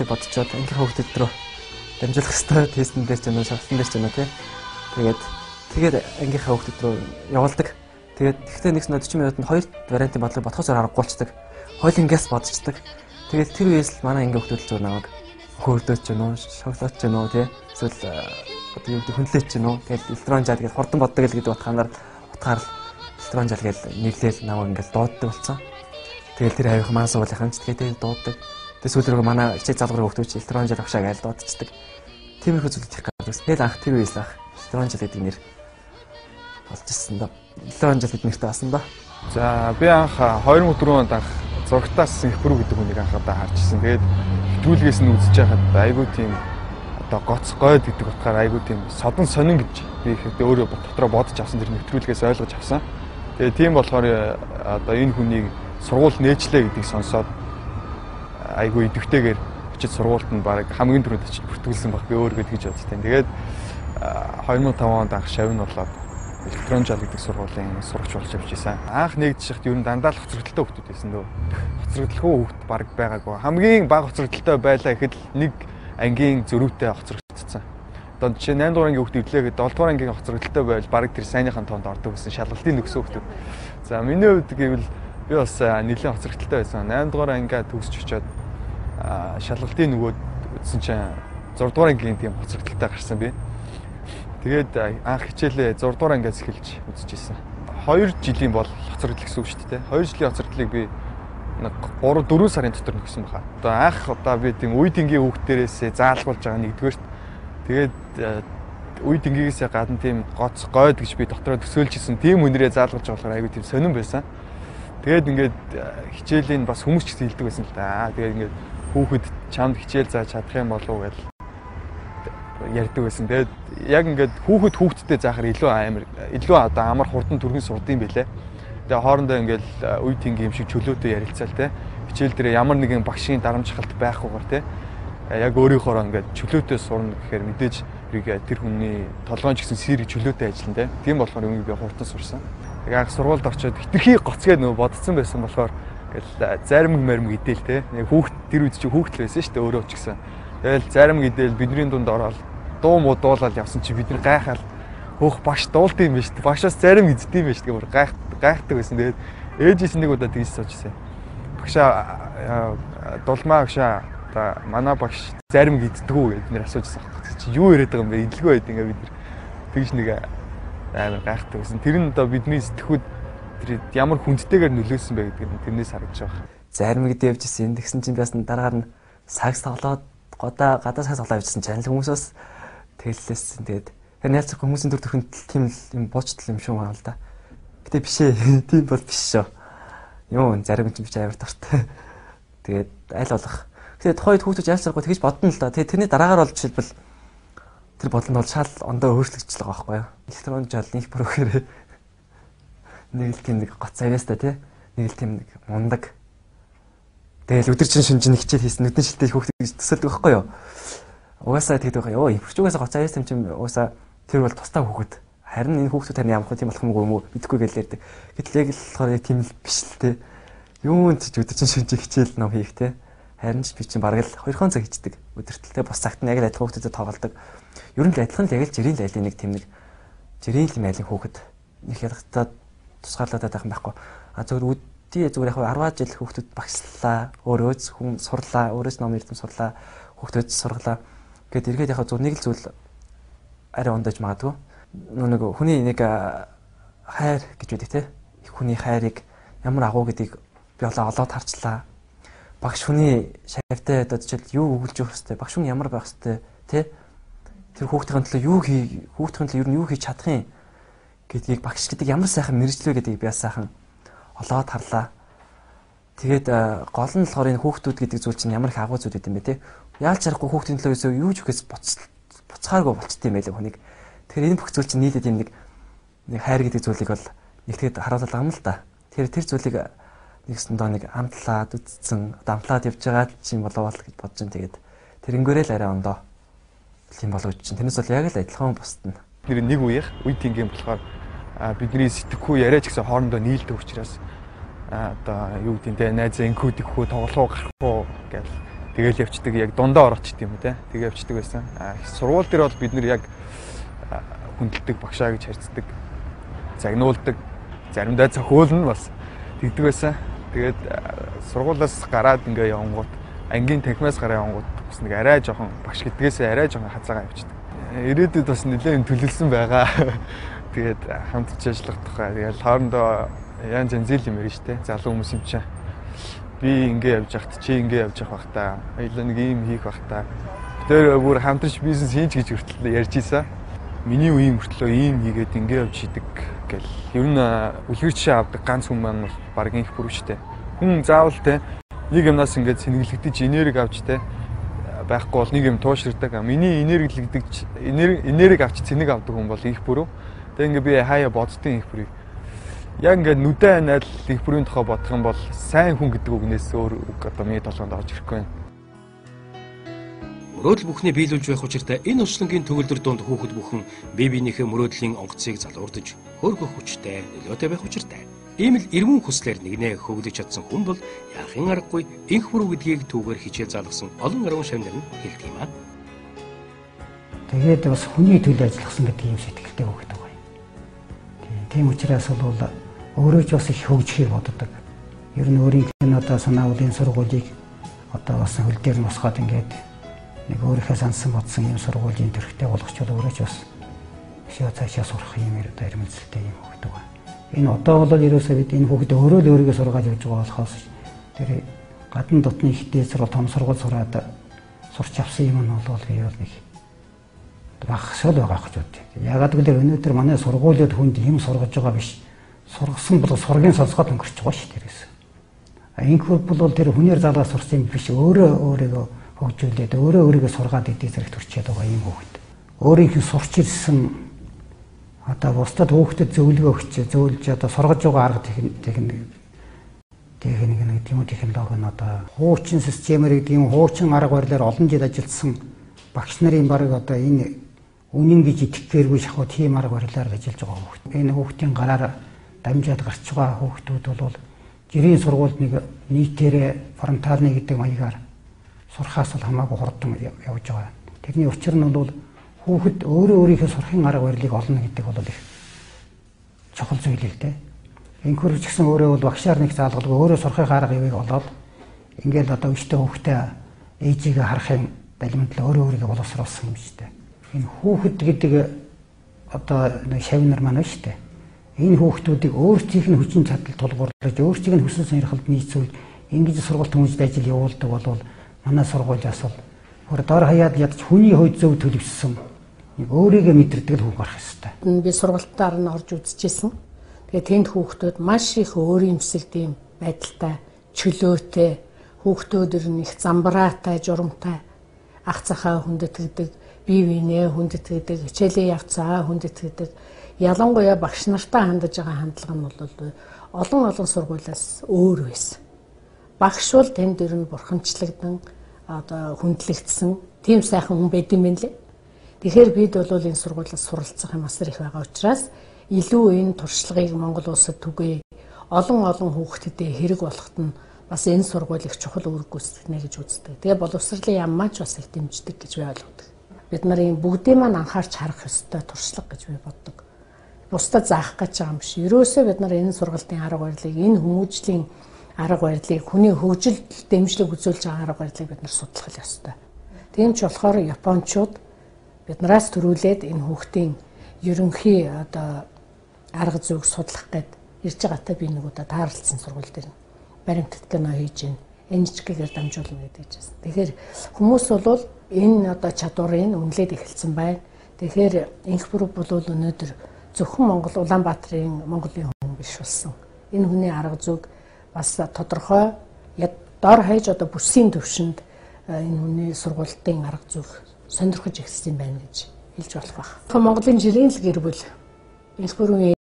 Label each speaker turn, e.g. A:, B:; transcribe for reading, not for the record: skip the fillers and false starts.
A: гэж бодчиход ангийнхаа хүүхдэд рүү дамжуулах хэвээр тестэн дээр ч юм уу, шалгалтын дээр ч юм уу тий. Тэгээд ангийнхаа хүүхдэд рүү явуулдаг. Тэгээд тэгтээ нэг 40 минутанд хоёр вариантын бодлого бодохоос аргагүй болцдог. Хойлонгоос бодчихдаг. Тэгээд тэр үеэс л манай ангийн хүүхдүүд л зур намайг хөөрдөөч ч юм уу, шоколад ч юм уу тий. Эсвэл одоо юу гэдэг хүнлээч ч юм уу. Тэгээд электрон жал гэж хурдан боддог л гэдэг утгаараар электрон жал гэж нэрлээл намайг ингээл дууддаг болсон. Тэгэл тэр авих маань суулгахын ч тэгээд дууддаг. Тэгээд сүүлрээ манай хичээл залгуурын хүүхдүүд электрон жал авшаа гэж дуудчихдаг. Тиймэрхүү зүйлүүд их гардаг. Тэгээд анх тэр үеэс л электрон жал гэдэг нэр болж ирсэн доо. Электрон жал гэдэг нэртэй басан доо.
B: За би анх 2004 онд анх зургатаас Сингапур гэдэг хүнийг анх удаа харж ирсэн. Тэгээд хэвтрүүлгээс нь үзэж байхад айгүй тийм одоо гоцгойд гэдэг утгаар айгүй тийм содон сонин гэж би ихэд өөрөө дотроо бодож авсан тэр нэвтрүүлгээс ойлгож авсан. Тэгээд тийм болохоор одоо энэ хүнийг сургууль нээчлээ гэдгийг сонсоод айгүй идэвхтэйгээр очиж сургуульд нь баг хамгийн түрүүнд очиж бүртгүүлсэн баг би өөрөө тэгж бодсон. Тэгээд 2005 онд анх шавь нь болоод электрон жал гэдэг сургуулийн сурагч болж явж байсан. Анх нэгдэж хахад ер нь дандаа л хоцрогдолтой хүүхдүүд байсан дөө. Хоцрогдолгүй хүүхд баг байгаагүй. Хамгийн бага хоцрогдолтой байлаа гэхэд нэг ангийн зөрүүтэй хоцрогдсон. Одоо жишээ 8 дугаар ангийн хүүхд ивлээхэд 7 дугаар ангийн хоцрогдолтой байвал баг тэр сайныхан тоонд ордог гэсэн шалгалтын нөхсөн хүүхдүүд. За миний хувьд гэвэл би бас нэлээд хоцрогдолтой байсан. 8 дугаар ангиа төгсч очоод шалгалтын нөгөөд үзсэн чинь 6 дугаар ангийн тийм хоцрогдолтой гарсан би. Тэгээд анх хичээлээ 6 дугаар ангиас эхэлж үзэж ирсэн. 2 жилийн бол хоцрогдол гэсэн үг шүү дээ. 2 жилийн хоцрогдлыг би 3-4 сарын дотор нөхсөн баха. Одоо анх удаа би тийм үе тэнгийн хүүхдэрээс заалгуулж байгаа нэгдүгээрт. Тэгээд үе тэнгийгээс гадна тийм гоц гойд гэж би дотроо төсөөлж исэн. Тийм хүнрээ заалгуулж байгаа болохоор айгүй тийм сонирн байсан. Тэгээд ингээд хичээлийн бас хүмүүс ч хэлдэг байсан л да. Тэгээд ингээд хүүхэд чамд хичээл зааж чадах юм болов уу гэж ярьдаг байсан. Тэгээд яг ингээд хүүхдтэй заахаар илүү одоо амар хурдан түргэн сурдсан байлээ. Тэгээ хоорондоо ингээд үе тэнгийн юм шиг чөлөөтэй ярилцаал те. Хичээл дээр ямар нэгэн багшийн дарамжхалт байхгүйгээр те. Яг өөрийнхөө ингээд чөлөөтэй сурна гэхээр мэдээж тэр хүний толгойн ч гэсэн сэрэг чөлөөтэй ажиллана те. Тийм болохоор юм би хурдан сурсан. Яг сургуульд очиод хитрхи гоцгээд нөө бодсон байсан болохоор ингээл зарим мэрм идэл те. Яг хүүхд тэр үед чи хүүхд л байсан шүү дээ өөрөө ч гэсэн. Тэгэл зарим идэл бидний дунд ороод дуу муу дуулаад явсан чи бид нар гайхаал хөөх багш дуулт юм биш. Багшаас зарим эздэм биш гэмээр гайхдаг байсан. Тэгээд ээжээс нэг удаа тэгж суужсэн. Багшаа дулмаа багшаа та манай багш зарим эздэггүй гэд нэр асуужсан. Чи юу яриад байгаа юм бэ? Идэлгүй байд ингээ бид нар тэгж нэг амар гайхдаг байсан. Тэр нь одоо бидний сэтгхүүд тэр ямар хүндтэйгээр нөлөөсөн бэ гэдгийг тэрнээс харагдаж байгаа.
A: Зарим гэдэг явжсэн. Тэгсэн чинь бас дараагаар нь сакс тоглоод гадаа сакс тоглоод явжсэн чинь хүмүүсээс тэглэлсэн. Тэгээд тэр ялцах хүмүүсийн төр төрхөнд тийм юм буучтал юм шүү хаал да. Гэтэ биш ээ. Тийм бол биш шүү. Юу зарим ч биш амар дуртай. Тэгээд аль болох. Тэгээд тухайд хүүхдүүд ялцрахгүй тэгж бодно л да. Тэгээд тэрний дараагаар бол жишээлбэл тэр бодлонд бол шал ондоо өөрчлөгдөж байгаа байхгүй юу? Электрон жал нэг бүрөхээр нэг л тийм нэг гоц авьяастай тий. Нэг л тийм нэг мундаг. Тэгэл өдөр чин шүнжин хичээл хийсэн нүдэн шилтэй хүүхдүүд төсөөлдөг байхгүй юу? Угаасаа тэгдэг байгаа. Йоо, импрч угаасаа гоц авьяас юм чинь угаасаа тэр бол тустай хүүхэд. Харин энэ хүүхдүүд тань ямар тийм болох юм уу мэдэхгүй гэж ярьдаг. Гэтэл яг л болохоор яг тийм л биш л тий. Юунд ч өдөр чин шүнжин хичээл ном хийх тий. Харин ч би чинь бараг л 2 цаг хийдэг. Өдөртөлтэй бус цагт нь яг л адилхан хүүхдүүдэд тоглодог. Ер нь адилхан л яг л жирийн лайлын нэг тийм нэг жирийн л айлын хүүхэд нэг ялгатаад тусгаарлаад байх юм байхгүй. А зөвхөн зүгээр яг 10 жил хүүхдүүд багшлаа, өөрөө хүн сурлаа, өөрөөс ном эрдэм сурлаа, хүүхдүүд сургалаа. Гэт эргээд яг зөв нэг л зүйл арай ондож магадгүй. Нэг хүний нэг хайр гэж үүдэг те. Их хүний хайрыг ямар агуу гэдгийг би олоод харчлаа. Багш хүний шавьтай одоо жишээл юу өгүүлж өгөх хэвээр, багш хүн ямар байх хэвээр те. Тэр хүүхдийн төлөө хүүхдийн төлөө ер нь юу хийж чадах юм гэдгийг багш гэдэг ямар сайхан мэржлээ гэдгийг би сайхан олоод харлаа. Тэгээд гол нь болохоор энэ хүүхдүүд гэдэг зүйл чинь ямар их агуу зүйл гэдэг юм бэ те. Яалч харахгүй хүүхдийн төлөө юу ч үхээс буцхааргүй болчтой юм байлаа хүнийг. Тэгэхээр энэ бүх зүйл чинь нийлээд юм нэг хайр гэдэг зүйлийг бол нэгтгэхэд харуулдаг юм л да. Тэгэхээр тэр зүйлийг нэгсэн доо нэг амтлаад үтцсэн, дамтлаад явж байгаа чинь болов уу гэж бодож ин тэгээд тэрнгээрээ л арай ондоо тийм болооч чинь. Тэрнээс бол яг л адилхан бусдна.
B: Тэр нэг үеих үе тэнгийн болохоор бидний сэтгэхүй яриач гэсэн хоорондоо нийлдэг учраас одоо юу гэдэг нь найз инкүүд ихүү тоглоо гарах уу гэж Тэгэл явцдаг яг дундаа орохчт юм те. Тэгээ явцдаг байсан. Сургууль дээр бол бид нэр яг хүндэлдэг багшаа гэж харьцдаг. Загнуулдаг. Заримдаа цохиулна бас тэгдэг байсан. Тэгээд сургуулиас гараад ингээ явангууд ангийн танхимаас гараа явангууд бас нэг арай жоохон багш гэдгээс арай жоохон хазаагаа явчихдаг. Ирээдүйд бас нэлээд төлөвлөсөн байгаа. Тэгээд хамтарч ажиллах тухай. Тэгээд хоорондоо янз янз юм ярина штэ. Залуу хүмүүс юм чинь. Би ингээ явж байхад чи ингээ явж явах бах та. Хоёулаа нэг юм хийх бах та. Тэр бүр хамтарч бизнес хийж гэж хүртэл ярьж ийсэн. Миний үеийн мөртлөө ийм хийгээд ингээ явж идэг гэл. Ер нь үлгэрчээ авдаг ганц хүн маань бол баг инх бүрв штэ. Хүн заавал те нэг юмнаас ингээд сэнгэлэгдэж энерги авч те байхгүй бол нэг юм тууширдаг. Миний энерги авч цэнийг авдаг хүн бол их бүрв. Тэгээ ингээ би хаяа боддгийн их бүрийг. Яг ингээд нүдэн найд их бүрийн тухай бодох юм бол сайн хүн гэдэг үгнээс өөр үг одоо миний толгойд орж ирэхгүй байна.
C: Мөрөөдөл бүхнээ биелүүлж байх учиртай энэ орчлонгийн төгөлдөр дунд хүүхэд бүхэн бие биенийхээ мөрөөдлийн онгоцыг залуурдаж хөөргөх хүчтэй нөлөөтэй байх учиртай. Ийм л эрүүн хүслээр нэгнээ хөглөж чадсан хүн бол яахын аргагүй инх бүрүү гэдгийг түүгээр хичээл заалгасан олон арван шавнар нь хэлдэг юм аа.
D: Тэгээд бас хүний төлөө ажилласан гэдэг юм сэтгэлтэй хүүхэд байгаа юм. Тийм учраас бол өөрөө ч бас их хөгжихийг боддог. Ер нь өөрийнх нь одоо санаа уулын сургуулийг одоо бас хөл дээр нь босгоод ингээд нэг өөрийнхөө сансан бодсон юм сургуулийн төрхтэй болгочвол өөрөө ч бас цаашаа сурах юм яруу дайрмэлцэлтэй юм хүүхэд байгаа. Энэ одоо бол ерөөсөө бид энэ хүүхэд өөрөө л өөрийгөө сургааж явж байгаа болохоос тэр гадна дотны ихтэй сургууль том сургууль сураад сурч авсан юм нь бол би бол нэг багшаал байгаа гэж боддог. Ягаад гэвэл өнөөдөр манай сургуулиуд хүнд юм сургаж байгаа биш. Сургасан бол сургийн сонсгоод өнгөрч байгаа шүү дээрээс. Инхүү бол тэр хүнээр залгаж сурсан юм биш. Өөрийгөө хөгжүүлээд өөрийгөө сургаад идэв зэрэг төрчээд байгаа юм хүүхэд. Өөрийнхөө сурч ирсэн одоо бусдад хүүхдэд зөвлөгөө өгч зөвлөж одоо сургаж байгаа арга техник технологи нь одоо хуучин системээр гэдэг юм хуучин арга барилаар олон жил ажилласан багш нарын баг одоо энэ үнэн гэж итгэхээргүй шахуу тийм арга барилаар ажиллаж байгаа хүүхэд. Энэ хүүхдийн гараар дамжаад гарч байгаа хүүхдүүд бол жирийн сургуульд нэг нийтээрээ фронтальны гэдэг маягаар сурхаас л хамаагүй хурдан явж байгаа. Тэрний учир нь бол хүүхэд өөрийнхөө сурахын арга барилыг олно гэдэг бол их чухал зүйл л дээ. Инхүүрч гэсэн өөрөө бол багшаар нэг заалгалгүй өөрөө сурахын арга явыг олоод ингээл одоо өчтөө хүүхдээ ээжигээ харахын далимтлаа өөрийгөө боловсруулсан юм шүү дээ. Энэ хүүхэд гэдэг одоо нэг шавнар маань шүү дээ. Энэ хүүхдүүдийг өөрсдийнх нь хүчин чадал тулгуурлаж өөрсдийг нь хүсэл сонирхолд нийцүүлж ингэж сургалт хүмүүст ажил явуулдаг бол манай сургуулиас бол дор хаяад ядч хүний хувьд зөв төлөвшсөн өөрийгөө мэдэрдэг л хүн гарах ёстой.
E: Би сургалтаар нь орж үзчихсэн. Тэгээ тэнд хүүхдүүд маш их өөрийн өсөлтийн байдалтай, чөлөөтэй, хүүхдүүд их замбраатай, журамтай, ах цахаа хүндэтгэдэг, бие биенээ хүндэтгэдэг, хичээлээ явцаа хүндэтгэдэг. Ялангуяа багш нартай хандаж байгаа хандлага нь бол олон сургуулиас өөр байсан. Багш бол тэнд ер нь бурхамчлагдан одоо хүндлэгдсэн тийм сайхан хүн байд юм байна лээ. Тэгэхээр бид бол энэ сургуулиас суралцах юм асар их байгаа учраас илүү энэ туршлагыг Монгол улсад түгээе. Олон хүүхдэд хэрэг болоход нь бас энэ сургууль их чухал үүрэг гүйцэтгэнэ гэж үздэг. Тэгээ боловсролын яммаач бас их дэмждэг гэж би ойлгодог. Бид нарын бүгдийн маань анхаарч харах ёстой туршлага гэж би боддог. Бусдад заах гэж байгаа юм биш. Ерөөсөө бид нар энэ сургалтын арга барилыг, энэ хүмүүжлийн арга барилыг, хүний хөгжилд дэмжлэг үзүүлж байгаа арга барилыг бид нар судлах ёстой. Тийм ч болохоор Япончууд биднээс төрүүлээд энэ хүүхдийн ерөнхий одоо арга зүйг судлах гээд ирж байгаатай би нэг удаа таарлцсан сургууль дээр баримтат кино хийж байна. NHK-гээр дамжуулна гэдэг чинь. Тэгэхээр хүмүүс бол энэ одоо чадварыг үнэлээд эхэлсэн байна. Тэгэхээр инх бүрүү бол өнөөдөр зөвхөн Улаанбаатарын Монголын хүн биш болсон. Энэ хүний арга зүйг бас тодорхой дор хаяж одоо бүсийн төвшөнд энэ хүний сургуулийн арга зүйг сонирхож эхэлсэн байна гэж хэлж болох байх. Монголын жирийн л гэр бүл инх бүрүү